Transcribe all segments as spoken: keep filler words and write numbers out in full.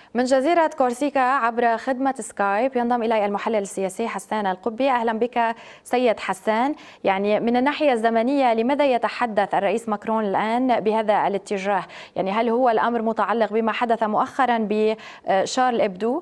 من جزيرة كورسيكا عبر خدمة سكايب ينضم إلي المحلل السياسي حسان القبي. أهلا بك سيد حسان. يعني من الناحية الزمنية لماذا يتحدث الرئيس ماكرون الآن بهذا الاتجاه؟ يعني هل هو الأمر متعلق بما حدث مؤخرا بشارل إبدو؟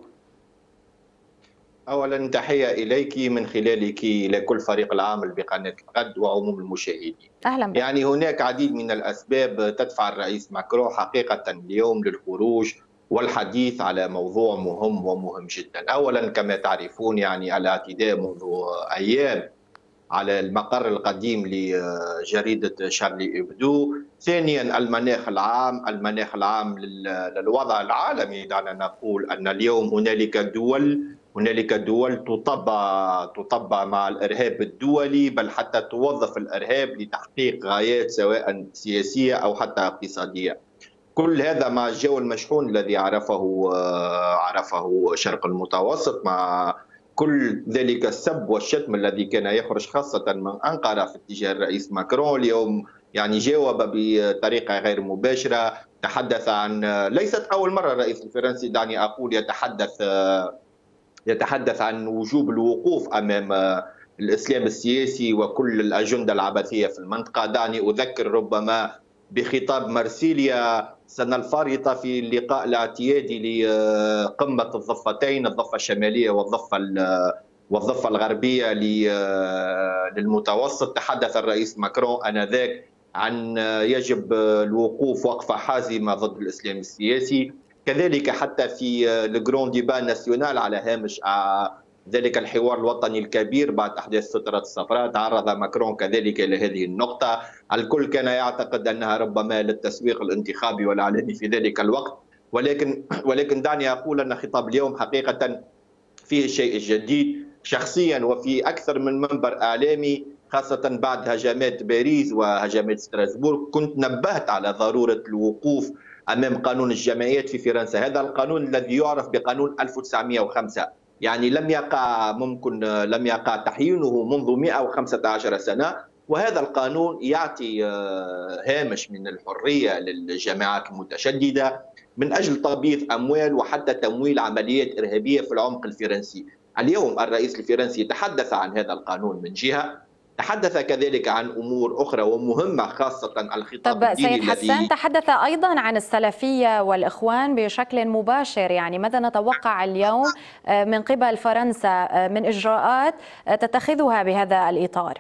أولا تحية إليك من خلالك إلى كل فريق العمل بقناة الغد وعموم المشاهدين. أهلا بك. يعني هناك عديد من الأسباب تدفع الرئيس ماكرون حقيقة اليوم للخروج والحديث على موضوع مهم ومهم جدا. أولا كما تعرفون يعني الاعتداء منذ أيام على المقر القديم لجريدة شارلي إبدو. ثانيا المناخ العام المناخ العام للوضع العالمي. دعنا نقول أن اليوم هنالك دول هنالك دول تطبع تطبع مع الإرهاب الدولي، بل حتى توظف الإرهاب لتحقيق غايات سواء سياسية أو حتى اقتصادية. كل هذا مع الجو المشحون الذي عرفه عرفه شرق المتوسط، مع كل ذلك السب والشتم الذي كان يخرج خاصة من أنقرة في اتجاه الرئيس ماكرون. اليوم يعني جاوب بطريقة غير مباشرة، تحدث عن ليست أول مرة الرئيس الفرنسي دعني أقول يتحدث يتحدث عن وجوب الوقوف أمام الإسلام السياسي وكل الأجندة العبثية في المنطقة. دعني أذكر ربما بخطاب مرسيليا السنة الفارطة في اللقاء الاعتيادي لقمة الضفتين، الضفة الشمالية والضفة والضفة الغربية للمتوسط. تحدث الرئيس ماكرون آنذاك عن يجب الوقوف وقفة حازمة ضد الإسلام السياسي. كذلك حتى في الجراند ديبا ناسيونال على هامش ذلك الحوار الوطني الكبير بعد احداث سترة الصفراء تعرض ماكرون كذلك الى هذه النقطه. الكل كان يعتقد انها ربما للتسويق الانتخابي والاعلامي في ذلك الوقت، ولكن ولكن دعني اقول ان خطاب اليوم حقيقه فيه الشيء الجديد. شخصيا وفي اكثر من منبر اعلامي خاصه بعد هجمات باريس وهجمات ستراسبورغ كنت نبهت على ضروره الوقوف امام قانون الجمعيات في فرنسا. هذا القانون الذي يعرف بقانون ألف وتسعمئة وخمسة، يعني لم يقع ممكن لم يقع تحيينه منذ مئة وخمسة عشر سنة. وهذا القانون يعطي هامش من الحرية للجماعات المتشددة من أجل تبييض أموال وحتى تمويل عمليات إرهابية في العمق الفرنسي. اليوم الرئيس الفرنسي تحدث عن هذا القانون من جهة، تحدث كذلك عن أمور أخرى ومهمة خاصة الخطاب طب الديني سيد حسان الذي تحدث أيضا عن السلفية والإخوان بشكل مباشر. يعني ماذا نتوقع اليوم من قبل فرنسا من إجراءات تتخذها بهذا الإطار؟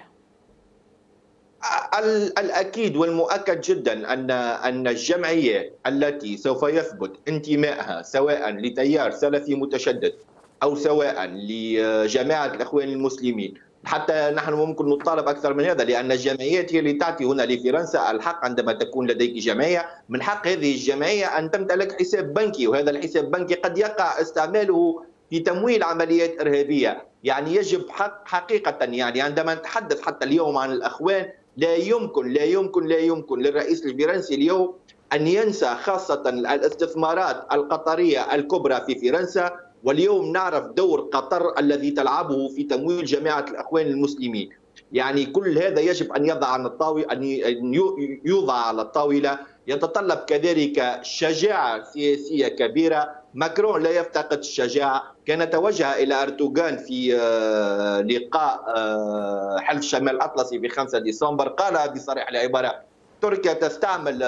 الأكيد والمؤكد جدا أن أن الجمعيات التي سوف يثبت انتمائها سواء لتيار سلفي متشدد أو سواء لجماعة الإخوان المسلمين، حتى نحن ممكن نطالب أكثر من هذا، لأن الجمعيات هي اللي تعطي هنا لفرنسا الحق. عندما تكون لديك جمعية من حق هذه الجمعية أن تمتلك حساب بنكي، وهذا الحساب البنكي قد يقع استعماله في تمويل عمليات إرهابية. يعني يجب حق حقيقة يعني عندما نتحدث حتى اليوم عن الأخوان لا يمكن لا يمكن لا يمكن للرئيس الفرنسي اليوم أن ينسى خاصة الاستثمارات القطرية الكبرى في فرنسا. واليوم نعرف دور قطر الذي تلعبه في تمويل جماعة الأخوان المسلمين. يعني كل هذا يجب أن يضع على الطاولة، أن يوضع على الطاولة. يتطلب كذلك شجاعة سياسية كبيرة. ماكرون لا يفتقد الشجاعة. كان توجه إلى أردوغان في لقاء حلف شمال الأطلسي في خمسة ديسمبر، قال بصريح العبارة تركيا تستعمل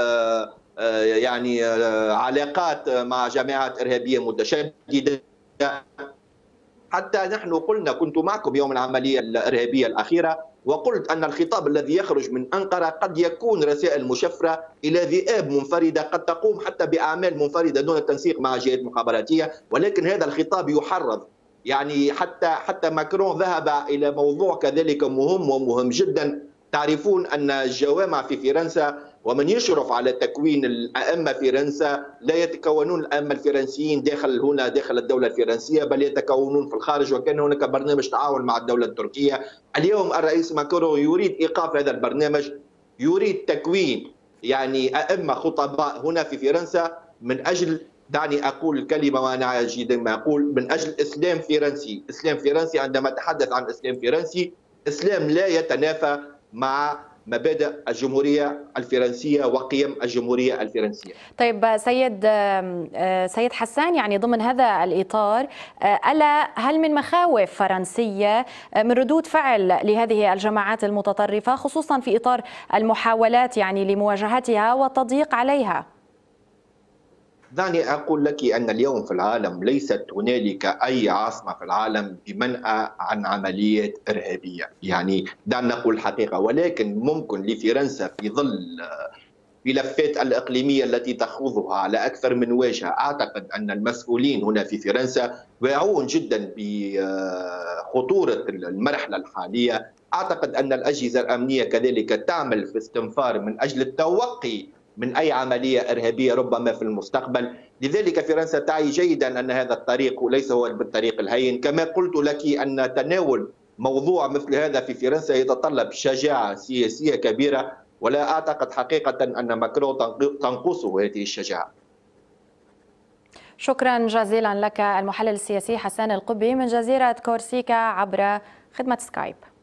يعني علاقات مع جماعات إرهابية متشددة. حتى نحن قلنا، كنت معكم يوم العملية الإرهابية الأخيرة وقلت أن الخطاب الذي يخرج من أنقرة قد يكون رسائل مشفرة إلى ذئاب منفردة قد تقوم حتى بأعمال منفردة دون التنسيق مع جهات مخابراتية، ولكن هذا الخطاب يحرض. يعني حتى حتى ماكرون ذهب إلى موضوع كذلك مهم ومهم جدا. تعرفون أن الجوامع في فرنسا ومن يشرف على تكوين الأئمة في فرنسا لا يتكونون الأئمة الفرنسيين داخل هنا داخل الدولة الفرنسية، بل يتكونون في الخارج، وكان هناك برنامج تعاون مع الدولة التركية. اليوم الرئيس ماكرون يريد إيقاف هذا البرنامج، يريد تكوين يعني أئمة خطباء هنا في فرنسا من أجل، دعني أقول الكلمة وأنا جيدا ما أقول، من أجل إسلام فرنسي. إسلام فرنسي، عندما أتحدث عن إسلام فرنسي، إسلام لا يتنافى مع مبادئ الجمهورية الفرنسية وقيم الجمهورية الفرنسية. طيب سيد سيد حسان، يعني ضمن هذا الإطار، ألا هل من مخاوف فرنسية من ردود فعل لهذه الجماعات المتطرفة، خصوصا في إطار المحاولات يعني لمواجهتها والتضييق عليها؟ دعني أقول لك أن اليوم في العالم ليست هنالك أي عاصمة في العالم بمنأى عن عمليات إرهابية، يعني دعنا نقول الحقيقة، ولكن ممكن لفرنسا في ظل ملفات الإقليمية التي تخوضها على أكثر من واجهة. أعتقد أن المسؤولين هنا في فرنسا واعون جدا بخطورة المرحلة الحالية. أعتقد أن الأجهزة الأمنية كذلك تعمل في استنفار من أجل التوقي من أي عملية إرهابية ربما في المستقبل. لذلك فرنسا تعي جيدا أن هذا الطريق ليس هو بالطريق الهين. كما قلت لك أن تناول موضوع مثل هذا في فرنسا يتطلب شجاعة سياسية كبيرة، ولا أعتقد حقيقة أن ماكرون تنقصه هذه الشجاعة. شكرا جزيلا لك المحلل السياسي حسان القبي من جزيرة كورسيكا عبر خدمة سكايب.